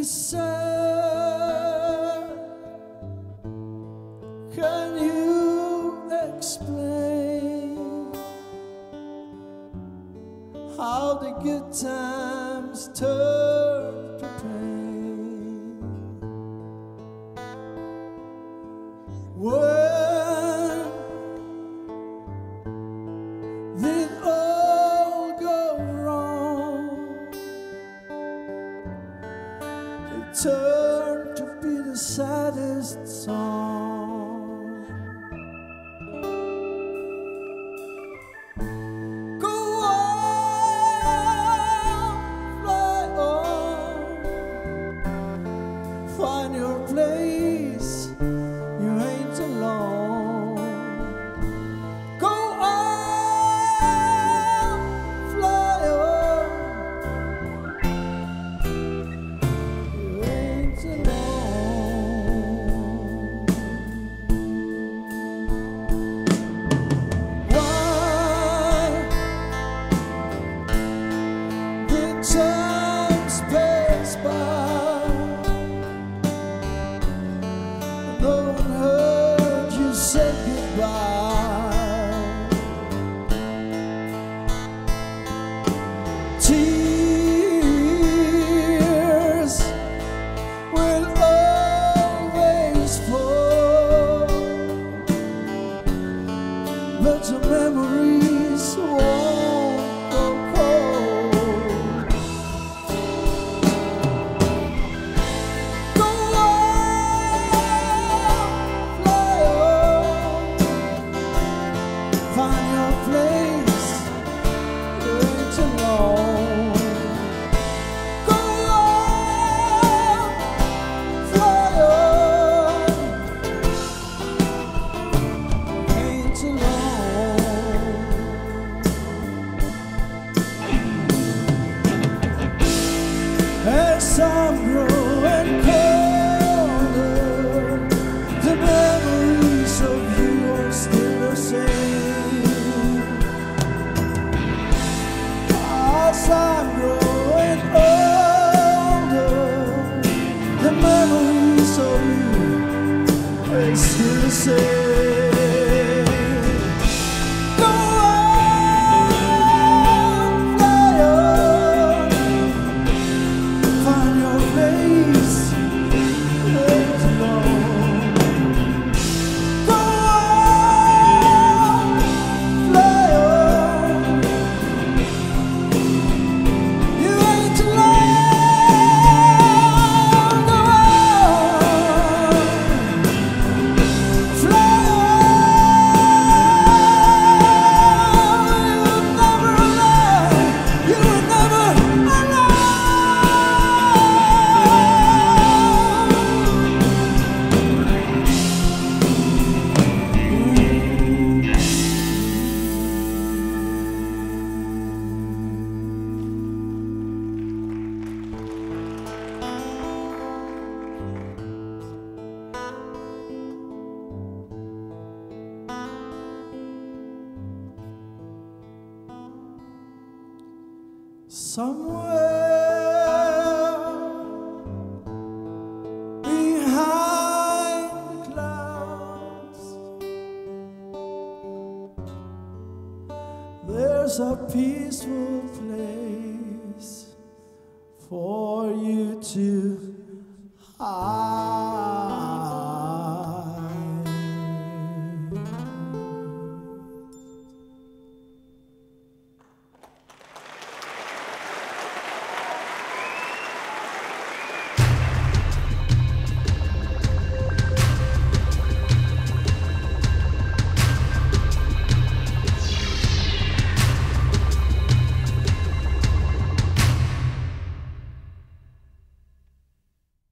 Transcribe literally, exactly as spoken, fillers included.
sad. Can you explain how the good times turn to pain? When did all go wrong? It turned to be the saddest song. Go on, fly on, find your place, you ain't alone. Go on, fly on, you ain't alone. Why did time pass by? No one heard you say goodbye. Tears will always fall, but your memories won't go cold. Go on, fly on, find your place, you ain't alone. Go on, fly on, ain't alone. As I'm growing colder, the memories of you are still the same. As I'm growing older, the memories of you are still the same. Go on, fly on, find your place, you ain't alone. Go on, fly on, you ain't alone. Go on, fly on, you were never alone, you were never alone. Somewhere behind the clouds, there's a peaceful place for you to hide.